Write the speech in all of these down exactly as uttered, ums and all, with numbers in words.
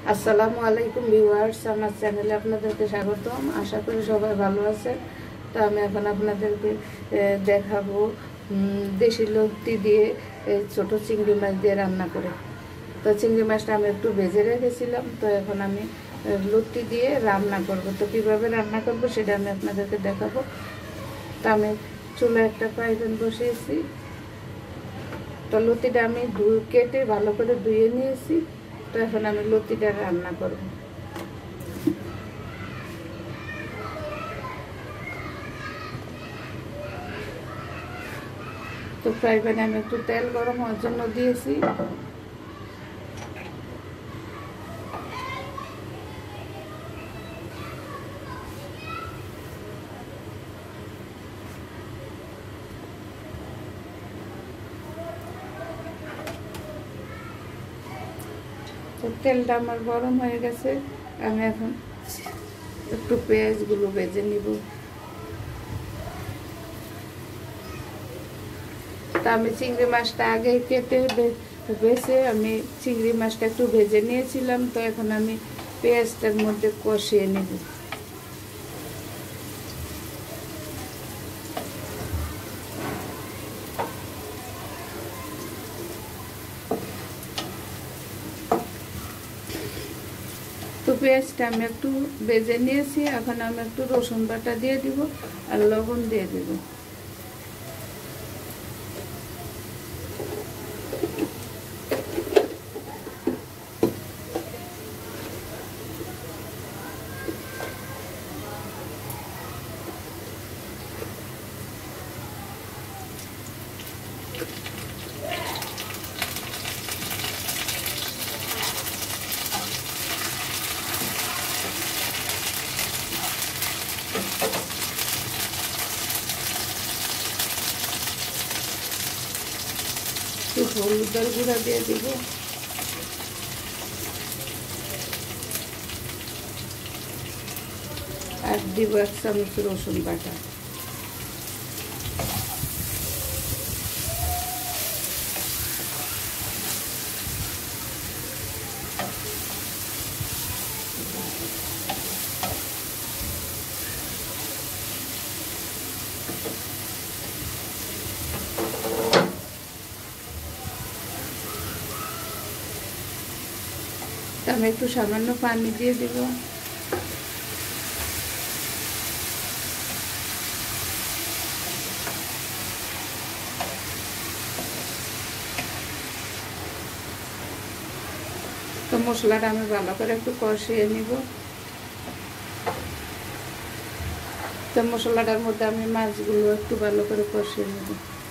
আসসালামু আলাইকুম ভিউয়ার্স, আমার চ্যানেলে আপনাদেরকে স্বাগতম। আশা করি সবাই ভালো আছেন। তো আমি এখন আপনাদেরকে দেখাবো দেশি লতি দিয়ে ছোট চিংড়ি মাছ দিয়ে রান্না করে। তো চিংড়ি মাছটা আমি একটু ভেজে রেখেছিলাম, তো এখন আমি লতি দিয়ে রান্না করব। তো কীভাবে রান্না করব সেটা আমি আপনাদেরকে দেখাবো। তো আমি চুলায় একটা ফ্রাই প্যান বসিয়েছি। তো লতিটা আমি ধুয়ে কেটে ভালো করে ধুয়ে নিয়েছি। তো এখন আমি লতিটা রান্না করব। তো ফ্রাই প্যানে আমি একটু তেল গরম হওয়ার জন্য দিয়েছি। তো তেলটা আমার গরম হয়ে গেছে, আমি এখন একটু পেঁয়াজগুলো ভেজে নিব। তা আমি চিংড়ি মাছটা আগে কেটে বেছে আমি চিংড়ি মাছটা একটু ভেজে নিয়েছিলাম। তো এখন আমি পেঁয়াজটার মধ্যে কষিয়ে নেব। তো পেঁয়াজটা আমি একটু ভেজে নিয়েছি, এখন আমি একটু রসুন বাটা দিয়ে দিব আর লবণ দিয়ে দেব। একটু হলুদের গুঁড়া দিয়ে দিব, আর দিব এক চামচ রসুন বাটা। আমি একটু সামান্য পানি দিয়ে দিব। তো মশলাটা আমি ভালো করে একটু কষিয়ে নিব। তো মশলাটার মধ্যে আমি মাছগুলো একটু ভালো করে কষিয়ে নেব।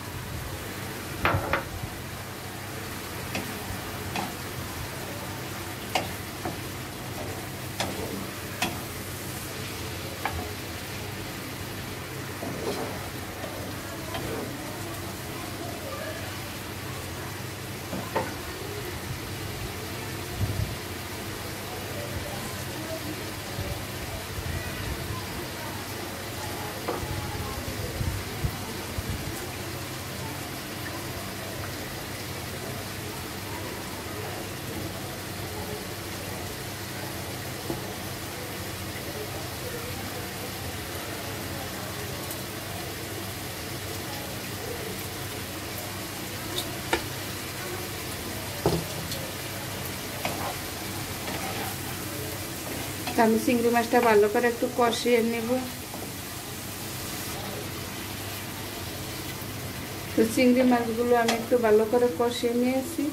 আমি চিংড়ি মাছটা ভালো করে একটু কষিয়ে নেব। তো চিংড়ি মাছগুলো আমি একটু ভালো করে কষিয়ে নিয়েছি।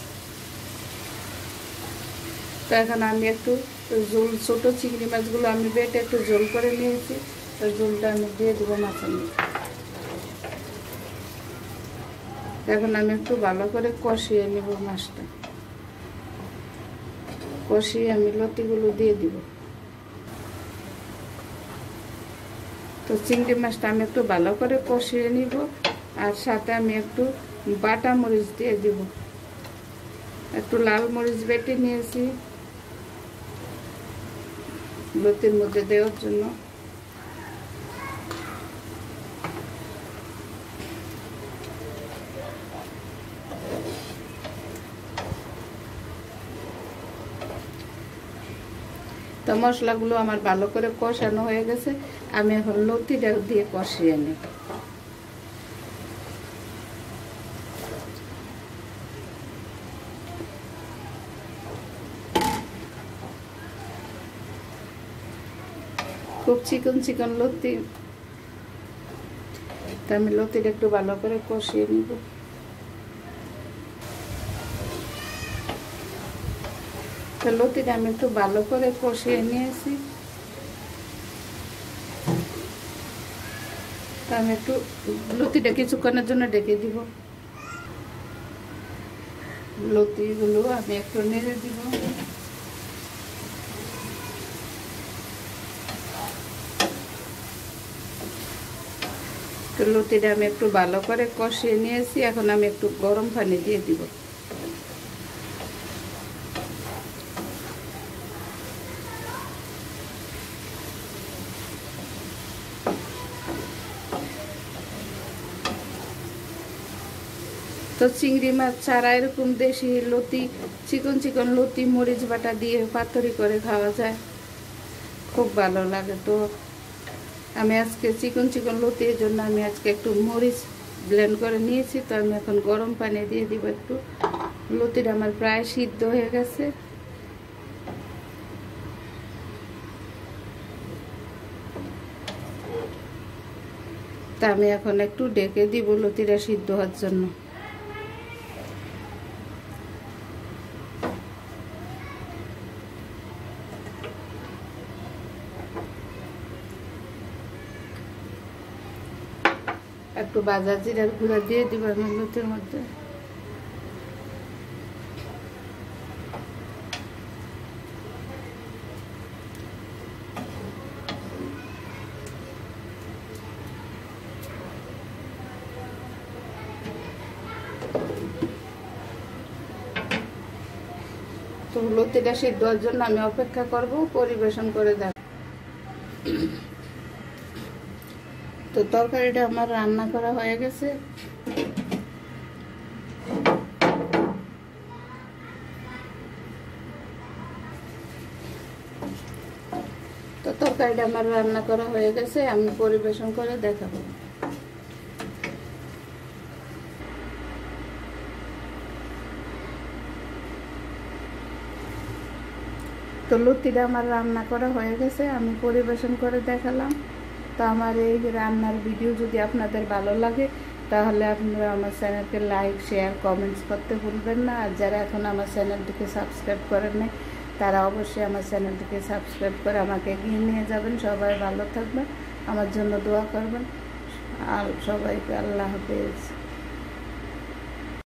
তো এখন আমি একটু ঝোল, ছোটো চিংড়ি মাছগুলো আমি বেটে একটু ঝোল করে নিয়েছি। তো ঝোলটা আমি দিয়ে দেবো মাছের মধ্যে। এখন আমি একটু ভালো করে কষিয়ে নেব মাছটা। কষিয়ে আমি লতিগুলো দিয়ে দিব। তো চিংড়ি মাছটা আমি একটু ভালো করে কষিয়ে নিব, আর সাথে আমি একটু বাটা মরিচ দিয়ে দিব। একটু লাল মরিচ বেটে নিয়েছি লতির মধ্যে দেওয়ার জন্য। তো মশলাগুলো আমার ভালো করে কষানো হয়ে গেছে, আমি এখন লতিটা দিয়ে কষিয়ে নিই। খুব চিকন চিকন লতি, তা আমি লতিটা একটু ভালো করে কষিয়ে নিব। তো লতিটা আমি একটু ভালো করে কষিয়ে নিয়েছি। তা আমি একটু লতিটা কিছুক্ষণের জন্য ডেকে দিব। লতিগুলো আমি একটু নেড়ে দিব। তো লতিটা আমি একটু ভালো করে কষিয়ে নিয়েছি, এখন আমি একটু গরম পানি দিয়ে দিব। তো চিংড়ি মাছ ছাড়া এরকম দেশি লতি, চিকন চিকন লতি মরিচ বাটা দিয়ে পাতুরি করে খাওয়া যায়, খুব ভালো লাগে। তো আমি আজকে চিকন চিকন লতি, এর জন্য আমি আজকে একটু মরিচ ব্লেন্ড করে নিয়েছি। তো আমি এখন গরম পানি দিয়ে দিব একটু। লতিটা আমার প্রায় সিদ্ধ হয়ে গেছে। তা আমি এখন একটু ডেকে দিব লতিটা সিদ্ধ হওয়ার জন্য। একটু বাজার জিরার গুঁড়া দিয়ে দিব আমি লতির মধ্যে। তো লতিটা সিদ্ধ হওয়ার জন্য আমি অপেক্ষা করব, পরিবেশন করে দেব। তো তরকারিটা আমার রান্না করা হয়ে গেছে। তো তরকারিটা আমার রান্না করা হয়ে গেছে, আমি পরিবেশন করে দেখাবো। তো লতিটা আমার রান্না করা হয়ে গেছে, আমি পরিবেশন করে দেখালাম। তো আমার এই রান্নার ভিডিও যদি আপনাদের ভালো লাগে, তাহলে আপনারা আমার চ্যানেলকে লাইক শেয়ার কমেন্টস করতে ভুলবেন না। আর যারা এখন আমার চ্যানেলটিকে সাবস্ক্রাইব করেন নাই, তারা অবশ্যই আমার চ্যানেলটিকে সাবস্ক্রাইব করে আমাকে এগিয়ে নিয়ে যাবেন। সবাই ভালো থাকবেন, আমার জন্য দোয়া করবেন। আর সবাইকে আল্লাহ হাফেজ।